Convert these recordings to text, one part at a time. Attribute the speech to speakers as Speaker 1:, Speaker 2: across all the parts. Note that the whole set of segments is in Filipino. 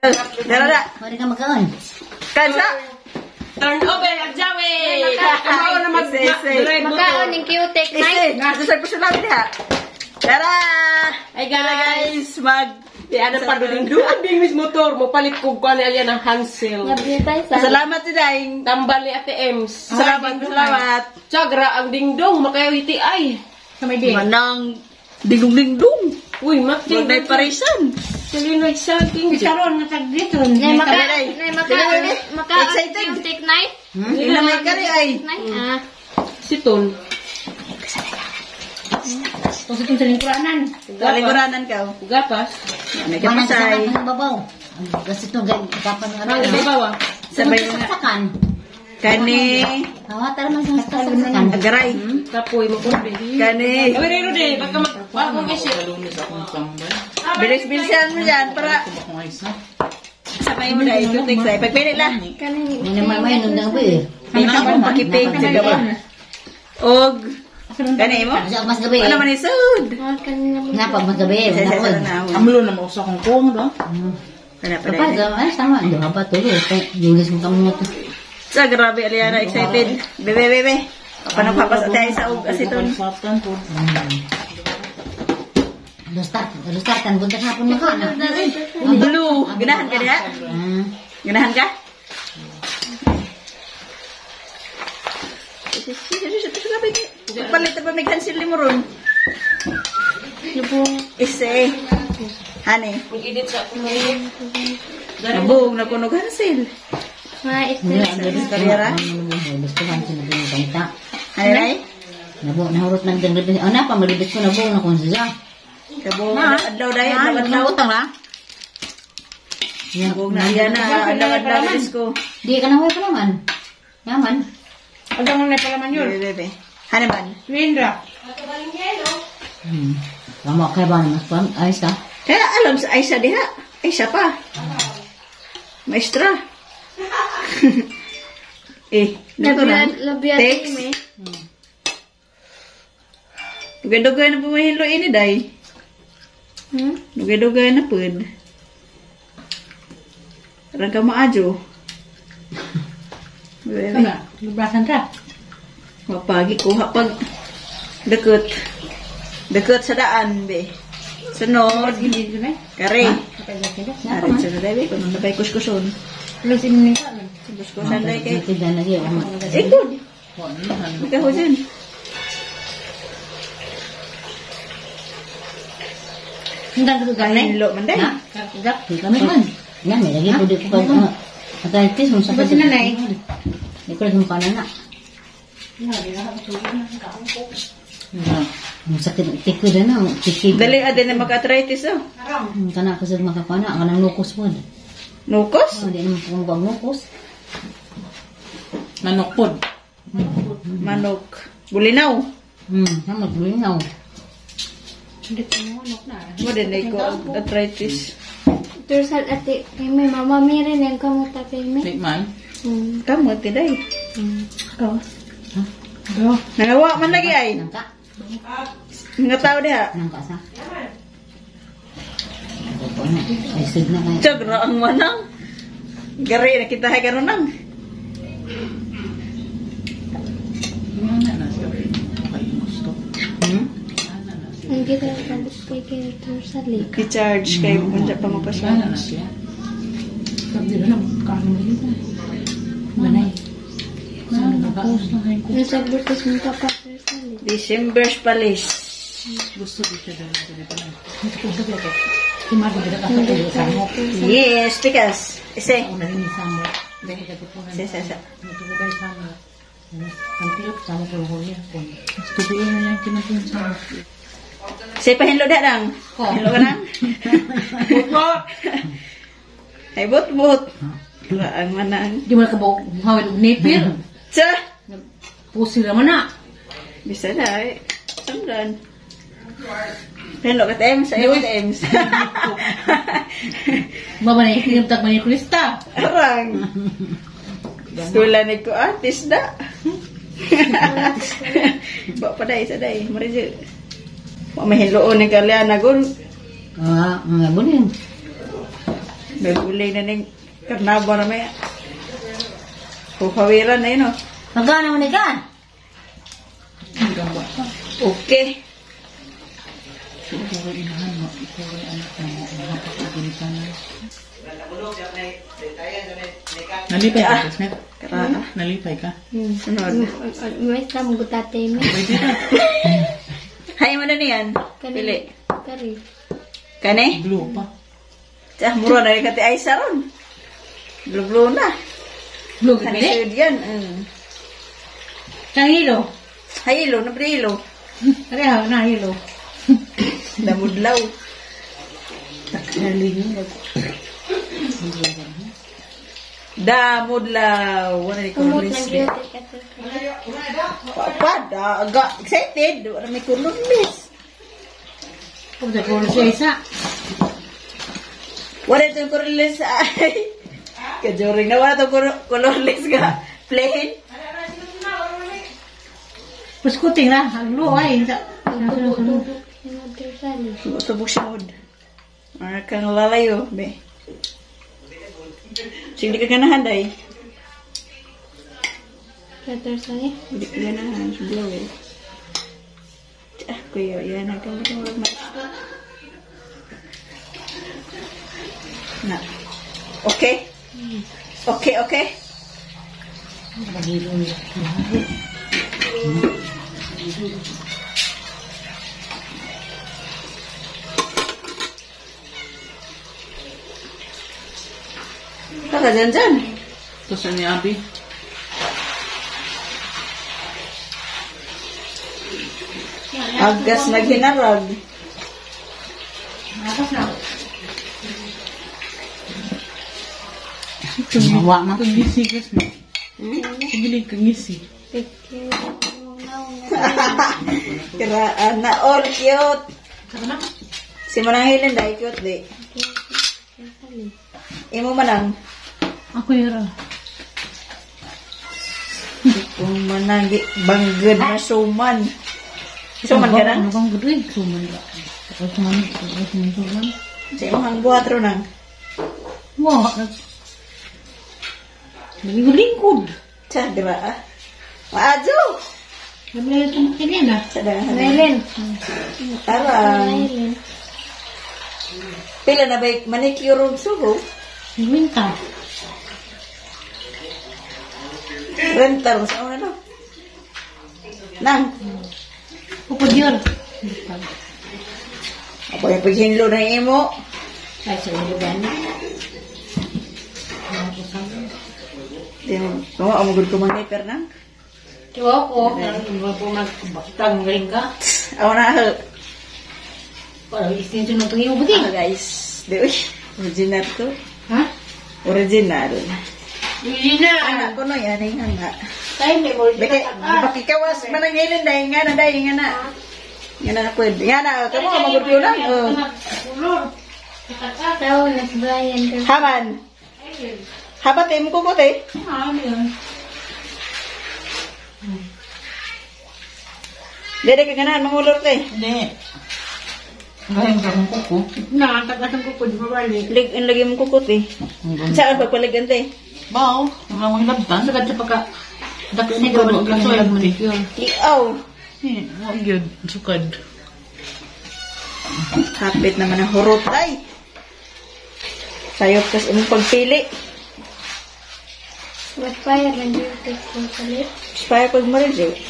Speaker 1: Dara.
Speaker 2: Mari ka magkaon.
Speaker 1: Kansa.
Speaker 3: Turn over at Jawi.
Speaker 1: Ako na
Speaker 4: Magkaon yung cutic, night.
Speaker 1: Nasa ko sila diha. Tara.
Speaker 3: Ay guys, di ada pa doon ding mis motor mo palit ko kuan ali ng Hansel.
Speaker 1: Salamat Daing.
Speaker 3: Tambal ni Ate Ems.
Speaker 1: Salamat.
Speaker 3: Chagra ang dingdong makayawiti ay.
Speaker 4: Samay din.
Speaker 1: Manang dingdong.
Speaker 3: Uy, mating
Speaker 1: Wag parisan.
Speaker 3: Silinoy saging.
Speaker 4: Karon na dito.
Speaker 1: Excited.
Speaker 4: Makaon cutic, night.
Speaker 1: Ila may kari ay.
Speaker 3: Siton.
Speaker 4: Tapos itong sa lingkuranan.
Speaker 1: Kalinguranan ka.
Speaker 3: Gapas.
Speaker 1: May
Speaker 2: Mana sa
Speaker 1: kapasay.
Speaker 2: babaw. Kasi ito kapan nga
Speaker 3: Ang babawa.
Speaker 1: Sabay nga.
Speaker 2: sakan.
Speaker 1: Kani.
Speaker 2: Hawatar man sa sakan.
Speaker 1: Agaray.
Speaker 3: Kapoy mo kurbe.
Speaker 1: Kani.
Speaker 3: Ay rero de baka magbago kasi.
Speaker 1: Bilis-bilisan mo yan para sabay mo na ikutik sa pagpilit lang.
Speaker 2: Ini naman may nung gabi.
Speaker 1: Hindi ka pakipig sa gawa. Og kani mo?
Speaker 2: Sa mas gabi.
Speaker 1: Ano man isud?
Speaker 2: Ngapa mas gabi?
Speaker 5: Amlo na mausa kong kong do.
Speaker 1: Kana pa
Speaker 2: Apa
Speaker 1: dai.
Speaker 2: zaman sama do apa tulo Julis mo kamu to.
Speaker 1: Sa grabe Aliana excited. Bebe. Paano papasok tayo sa og asiton?
Speaker 5: Satan po.
Speaker 2: Lustar kan bunta hapon mo kana.
Speaker 1: Blue. Ganahan ka diha? Ganahan ka? Palit pa may cancel mo ron. Ise. Hani.
Speaker 3: Edit sa ako.
Speaker 1: Nabong na kuno cancel. Karera.
Speaker 2: Gustuhan sa nabing banta.
Speaker 1: Hani ray?
Speaker 2: Nabo nahurot nang dengdeng. Ana pa malibit ko nabo na kun siya.
Speaker 1: Kabong adlaw dayon adlaw.
Speaker 2: utang la.
Speaker 1: Kabong na yan na adlaw disco.
Speaker 2: Di ka na hoy palaman. Yaman.
Speaker 4: Agam na pala man yun.
Speaker 1: Bebe. Hani man.
Speaker 4: Linda.
Speaker 2: Kamu kay ba mas pam ayos ka?
Speaker 1: Kaya alam sa Aisha diha. Aisha pa. Maestra. Nato na. Text. Dugay-dugay na pumahilo ini, day. Dugay-dugay na pud. Parang ka maajo.
Speaker 4: Ano? Lubrasan ka?
Speaker 1: Mapagi kuha pag deket. Deket sa daan, be. Sunod.
Speaker 4: Hindi ko na.
Speaker 1: Kare.
Speaker 4: Kapag
Speaker 1: Kare, sunod, be. Kung nabay kuskuson.
Speaker 4: Lusin mo nito.
Speaker 1: Kuskusan, day, kay.
Speaker 2: Tidak lagi ama.
Speaker 1: Ikod. Ikaw ko dyan.
Speaker 4: Hindang ko ganay.
Speaker 1: Hilo man, day.
Speaker 2: Dak di kami man. Yan may lagi pudi ko pa. Atay mo sa
Speaker 4: Ba't sinanay?
Speaker 2: Di ko lang panana. Sakit tikid na tikid.
Speaker 1: Dali, adin na maka-arthritis, oh.
Speaker 2: Kana kasi makapana kanang lukos mo.
Speaker 1: Nukos?
Speaker 2: Hindi naman kung bang lukos.
Speaker 5: Manok pod.
Speaker 1: Manok. Bulinaw.
Speaker 2: Sama bulinaw.
Speaker 4: Hindi ko mo anok na.
Speaker 1: Mo din ay ko arthritis.
Speaker 6: Tursal ati, kay may mama mirin yung kamuta kay may.
Speaker 5: Like man.
Speaker 1: Kamu tiday.
Speaker 4: Ikaw.
Speaker 1: Nangawa man lagi ay.
Speaker 2: Nangka.
Speaker 1: Nga tao diha.
Speaker 2: Nangka sa. Ay sig na kay.
Speaker 1: Chagra ang manang. Gari na kita hay karon nang.
Speaker 5: Mana na siya. Okay, gusto.
Speaker 6: Ang kita tapos kay tursal eh.
Speaker 1: I-charge kay punja pa
Speaker 5: Mana
Speaker 1: mapasya.
Speaker 5: na siya.
Speaker 4: Sabi na kano mo dito. Manay.
Speaker 6: Nasa butas mo pa pa tursal eh.
Speaker 1: December palis.
Speaker 5: Gusto ko siya dahil sa dito na.
Speaker 4: Himar ko dito kasi sa mo.
Speaker 1: Yes, tikas. Ise.
Speaker 4: Una rin sa mo. Dahil katutunan.
Speaker 1: Sa.
Speaker 4: Natugubay sa mo. Kampiyot sa mo ko niya.
Speaker 5: Gusto ko yun yung kinapin sa mo.
Speaker 1: Say pahinlo da nang. Hinlo ka nang.
Speaker 3: Bot.
Speaker 1: Ay bot. Ang manang.
Speaker 4: Di mo na kabaw hawid og nipir.
Speaker 1: Cha.
Speaker 4: Pusi naman na.
Speaker 1: Bisa na eh. Sanggan. Hinlo ka tems. Ayaw tems.
Speaker 4: Baba na ikinimtag man ni Krista.
Speaker 1: Arang. Tulan ko artist da. Bawa paday sa day. Marije. Wa mahinloon ni kalian agon.
Speaker 2: Nga bunin.
Speaker 1: Nagulay na ning karnaba na may. Pupawiran na yun, oh.
Speaker 2: Magkano mo na ka?
Speaker 1: Okay.
Speaker 5: Ikaw ay inahan mo. Ikaw ay anak mo. Nakapagpagin ka na. Nalipay ka, Kismet? Nalipay ka?
Speaker 1: Sunod.
Speaker 6: May sama gutate mo.
Speaker 5: Pwede ka.
Speaker 1: Hay mo na niyan. Pili.
Speaker 6: Kari.
Speaker 1: Kani?
Speaker 5: Blue pa.
Speaker 1: Tsah, mura na rin kati ay saron. Blue na.
Speaker 2: Blue
Speaker 1: Kani sa'yo diyan.
Speaker 2: Kahilo.
Speaker 1: Hayilo, nabrilo.
Speaker 2: Kaya na hilo.
Speaker 1: Namudlaw. Damudlaw. Wala ni
Speaker 6: Kumot
Speaker 1: kulong
Speaker 6: ng
Speaker 1: list.
Speaker 6: beauty ka to.
Speaker 1: Pada, agak excited. Wala may kulong list.
Speaker 2: Kung sa kulo siya isa.
Speaker 1: Wala itong kulong list. Ay. Kajoring na. Wala itong kulong list ka. Plain.
Speaker 2: Puskuting na. Aglo ay.
Speaker 6: Tubok ni Mother Sally.
Speaker 1: Tubok siya mo. Mga kang lalayo, be. Sige ka ganahan, day.
Speaker 6: Mother Sally.
Speaker 1: Hindi ka ganahan. Blow eh. Ah, kuya, yan. Nagkamot mo. Na. Okay? Okay, okay?
Speaker 2: Maghilo niya.
Speaker 1: Kaka dyan.
Speaker 5: Ito sa ni Abi.
Speaker 1: Agas naghinarag.
Speaker 2: Mawa ma.
Speaker 5: Kagisi, Kismet. Sige, kagisi.
Speaker 6: Picture.
Speaker 1: Kiraan na all cute. Si Mananghilan dahil cute di. Imo manang.
Speaker 2: Ako yun.
Speaker 1: Kung manang bangged na suman. Suman ka na?
Speaker 2: Ano bang gudwin? Suman ba? Ako suman.
Speaker 1: Sa imong buhat ro nang.
Speaker 2: Wow. Lingkod.
Speaker 1: Sa di ba? Maadyo.
Speaker 2: Namaya ito makinin ah.
Speaker 1: Sa dahan.
Speaker 6: Maylin.
Speaker 1: Tarang.
Speaker 6: Maylin.
Speaker 1: Pila na ba manicure ug suho?
Speaker 2: Winta.
Speaker 1: Rentar sa una no. Nang.
Speaker 2: Pupod yun.
Speaker 1: Apa yung paghinlo na imo?
Speaker 2: Ay, sa ulo gani.
Speaker 1: Di mo. Kung amugod ko mag-hyper nang.
Speaker 2: Tiwa ko. Ano po magtanggaling ka?
Speaker 1: Ako na ako.
Speaker 2: Para extension ng pangyaw buti.
Speaker 1: Ah, guys. Di uy. Original to.
Speaker 2: Ha?
Speaker 1: Original.
Speaker 2: Hindi na.
Speaker 1: Anak ko no yan. Nga nga.
Speaker 2: Tayo may more.
Speaker 1: Bakikawas manangilin dahil nga na dahil nga na. Nga na pwede. Nga na. Kamu ka magurdo lang.
Speaker 6: Tao na si Brian.
Speaker 1: Haman. Habat mo ko kote. Dede ka ganahan mangulor te.
Speaker 5: Hindi. Ngayon ka mong kuko.
Speaker 2: Nakatagatang ko po di ba balik?
Speaker 1: Lagi mo ko kote. Saan pagpaligan te?
Speaker 5: Bao. Wala mong hilabtan.
Speaker 2: Sagat sa pagka. Dako ni
Speaker 5: Ikaw,
Speaker 2: ko
Speaker 5: ikaw,
Speaker 2: kasoy
Speaker 5: ikaw.
Speaker 2: mo ni.
Speaker 1: Iyaw.
Speaker 5: Wag yun. Sukad.
Speaker 1: Kapit naman ang hurot ay. Sayop kas imong pagpili.
Speaker 6: Backfire lang beauty ko palit.
Speaker 1: Spaya pag mo rin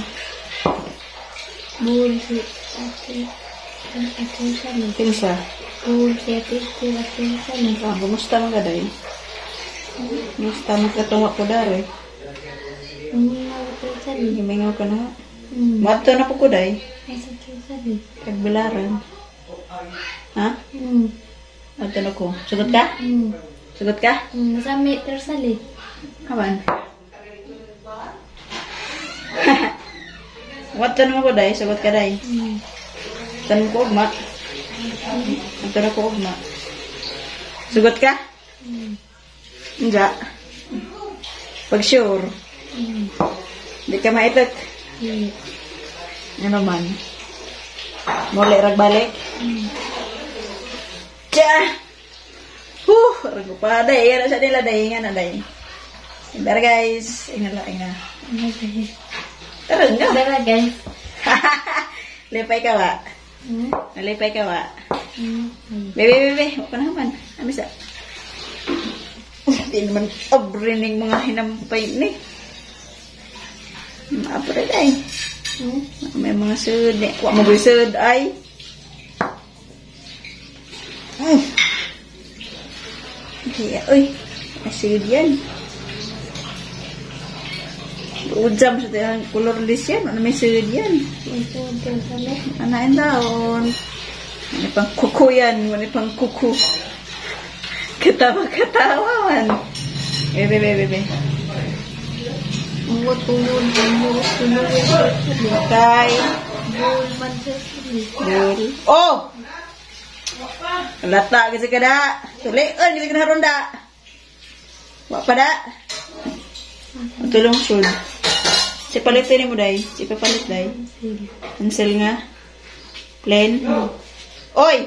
Speaker 6: Bull si ate. Ang ate Sally.
Speaker 1: Kinsa.
Speaker 6: Bull si ate. Si ate Sally.
Speaker 1: Ah, kumusta mo ka day? Kumusta mo katunga ko dari?
Speaker 6: Hindi na ate Sally.
Speaker 1: Himingaw ka na.
Speaker 6: Hmm.
Speaker 1: Mato na po ko day.
Speaker 6: Ay sa ate Sally.
Speaker 1: Kagbilaran. Ha?
Speaker 6: Hmm.
Speaker 1: Mato na ko. Sugot ka?
Speaker 6: Hmm.
Speaker 1: Sugot ka?
Speaker 6: Masami ate Sally.
Speaker 1: Kaman? Mato na ko day. Sugot ka day.
Speaker 6: Hmm.
Speaker 1: Tanong ko ugma. Mato na ko ugma. Sugot ka? Hindi. Pag sure. Hindi ka maitak.
Speaker 6: Hmm.
Speaker 1: Ano man? Muli ragbalik? Tja! Ragu pa day, ano siya nila day, nga na day. Tara guys, ingat lang, ingat. Tara nga.
Speaker 6: Tara guys.
Speaker 1: Lipay ka wa. Nalipay ka wa. Bebe, huwag ka naman. Amisa. Hindi naman obrining mga hinampay ni. Maapra day. May mga sud. Huwag mo sud ay. Kaya, uy. Sud yan. Ujam sa tayang colorless yan. Ano may sud yan? Anain daon. Ano pang kuko yan. Ano pang kuko. Katawa man. Bebe. Kay. Bul. Oh! Lata kasi kada. Tulian kasi kada ronda. Wa pada. Tulong sud. Si palit ni mo day. Si papalit day. Cancel nga. Plain. Oy.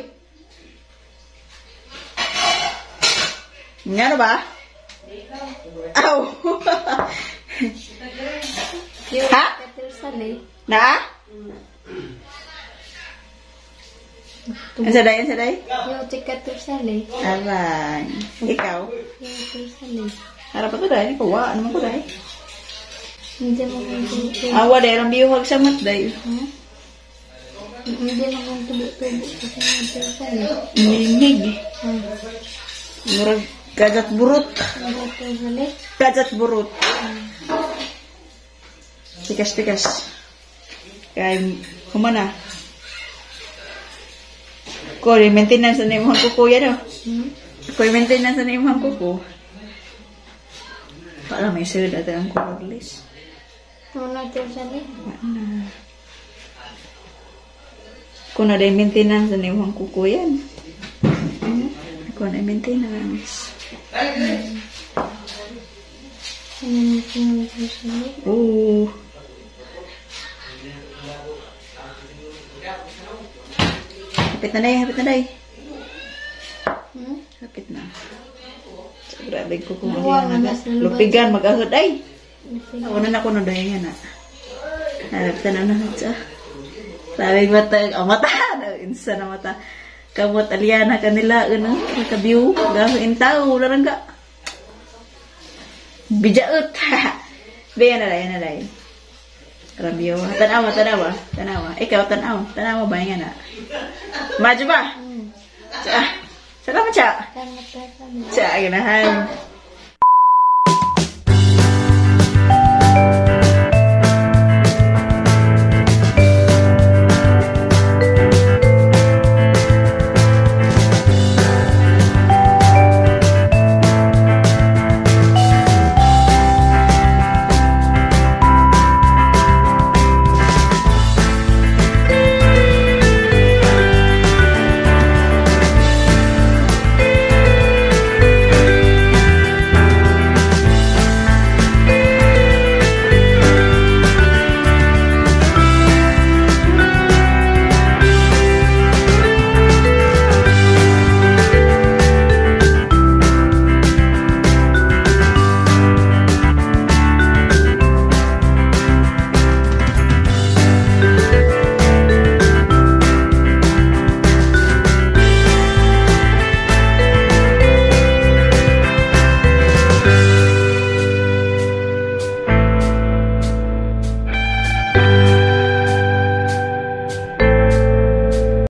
Speaker 1: Nga ba? Aw. Ha? Na? Ang saday?
Speaker 6: Yo, cika tersale.
Speaker 1: Aray. Ikaw?
Speaker 6: Yo, tersale.
Speaker 1: Harap ako dahil. Kuwa. Ano man ko dahil?
Speaker 6: Hindi mo kong tubo-tubo.
Speaker 1: Awa dahil. Ang biyuhag sa mat dahil.
Speaker 6: Hindi mo kong tubo-tubo. Kasi nga tersale.
Speaker 1: Minig. Murag gajat burut.
Speaker 6: Yo, tersale.
Speaker 1: Gajat burut. Tikas. Kaya, kumana. Ko, maintenance na imong kuko yan, oh. Ko, maintenance na imong kuko. Para may sud at ang colorless.
Speaker 6: Ano tersale?
Speaker 1: Kung na maintenance na imong kuko yan. Kung na maintenance.
Speaker 6: Ano yung tersale?
Speaker 1: Oo. Hapit na day. Hapit na. So, grabe ko kung ano yan. Lupigan, mag-ahod ay. Ako na ko na day nga na. Harap na siya. Sabi mata, mata. Insa na mata. Kamot aliana kanila, nakabiw. Gawin tao, larang ka. Bijaut. Bayan na day. Rabiyo. Tanawa. Ikaw, tanawa ba nga na? Maju ba? Salamat, Cha.
Speaker 6: Salamat.
Speaker 1: Cha, ganahan.